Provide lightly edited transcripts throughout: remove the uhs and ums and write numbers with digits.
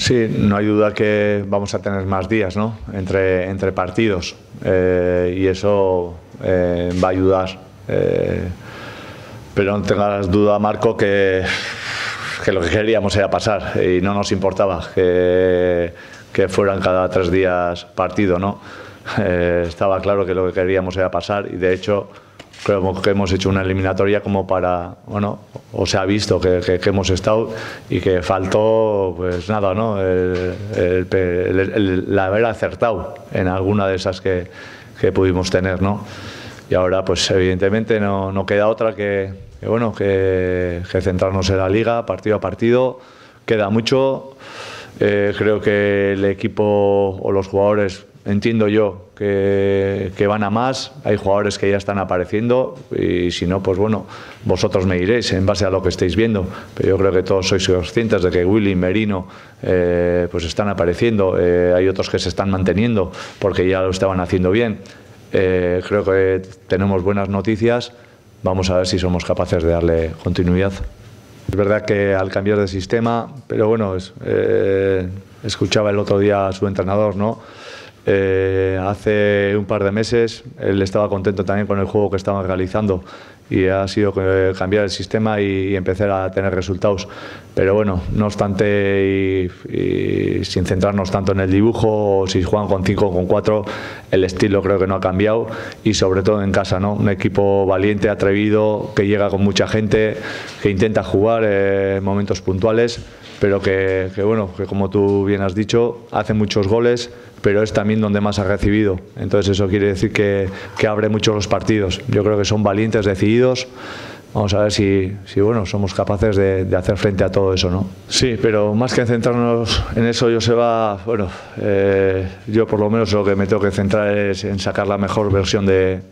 Sí, no hay duda que vamos a tener más días, ¿no?, entre partidos, y eso va a ayudar. Pero no tengas duda, Marco, que lo que queríamos era pasar y no nos importaba que fueran cada 3 días partido, ¿no? Estaba claro que lo que queríamos era pasar y, de hecho, creo que hemos hecho una eliminatoria como para, bueno, o se ha visto que hemos estado y que faltó, pues nada, ¿no?, el haber acertado en alguna de esas que pudimos tener, ¿no? Y ahora, pues evidentemente no queda otra que centrarnos en la Liga, partido a partido. Queda mucho. Creo que el equipo o los jugadores, entiendo yo, que van a más. Hay jugadores que ya están apareciendo y, si no, pues bueno, vosotros me diréis en base a lo que estéis viendo. Pero yo creo que todos sois conscientes de que Willy, Merino, pues están apareciendo. Hay otros que se están manteniendo porque ya lo estaban haciendo bien. Creo que tenemos buenas noticias. Vamos a ver si somos capaces de darle continuidad. Es verdad que al cambiar de sistema, pero bueno, escuchaba el otro día a su entrenador, ¿no? Hace un par de meses él estaba contento también con el juego que estaban realizando y ha sido cambiar el sistema y empezar a tener resultados. Pero bueno, no obstante, y sin centrarnos tanto en el dibujo, si juegan con 5 o con 4, el estilo creo que no ha cambiado, y sobre todo en casa, ¿no? Un equipo valiente, atrevido, que llega con mucha gente, que intenta jugar en momentos puntuales, pero que bueno, que como tú bien has dicho, hace muchos goles, pero es también donde más ha recibido. Entonces eso quiere decir que abre mucho los partidos. Yo creo que son valientes, decididos. Vamos a ver si bueno, somos capaces de hacer frente a todo eso, ¿no? Sí, pero más que centrarnos en eso, Joseba, bueno, yo por lo menos lo que me tengo que centrar es en sacar la mejor versión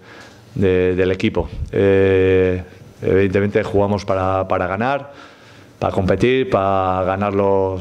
del equipo. Evidentemente jugamos para ganar, para competir, para ganar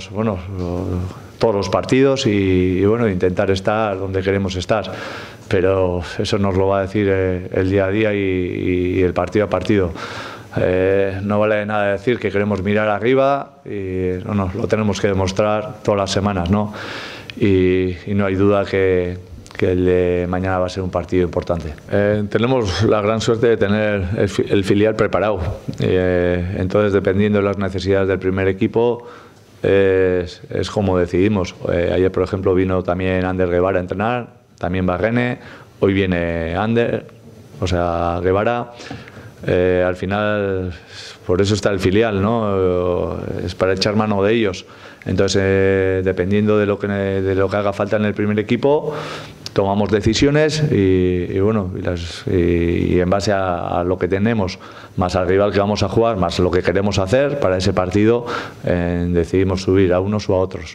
todos los partidos y bueno, intentar estar donde queremos estar. Pero eso nos lo va a decir el día a día y el partido a partido. No vale de nada decir que queremos mirar arriba y no, lo tenemos que demostrar todas las semanas, ¿no? Y no hay duda que el de mañana va a ser un partido importante. Tenemos la gran suerte de tener el filial preparado. Entonces, dependiendo de las necesidades del primer equipo, es como decidimos. Ayer, por ejemplo, vino también Ander Guevara a entrenar, también Barrene, hoy viene Ander, o sea, Guevara. Al final, por eso está el filial, ¿no? Es para echar mano de ellos. Entonces, dependiendo de lo que haga falta en el primer equipo, tomamos decisiones y bueno, y en base a lo que tenemos, más al rival que vamos a jugar, más lo que queremos hacer para ese partido, decidimos subir a unos o a otros.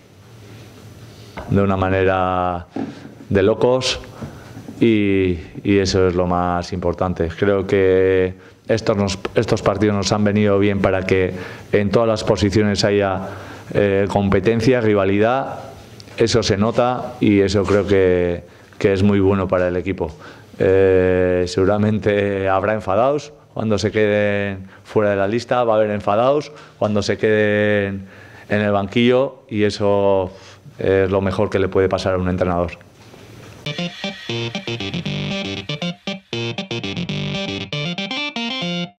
De una manera de locos, y eso es lo más importante. Creo que estos partidos nos han venido bien para que en todas las posiciones haya competencia, rivalidad. Eso se nota y eso creo que es muy bueno para el equipo. Seguramente habrá enfadados cuando se queden fuera de la lista, va a haber enfadados cuando se queden en el banquillo, y eso es lo mejor que le puede pasar a un entrenador.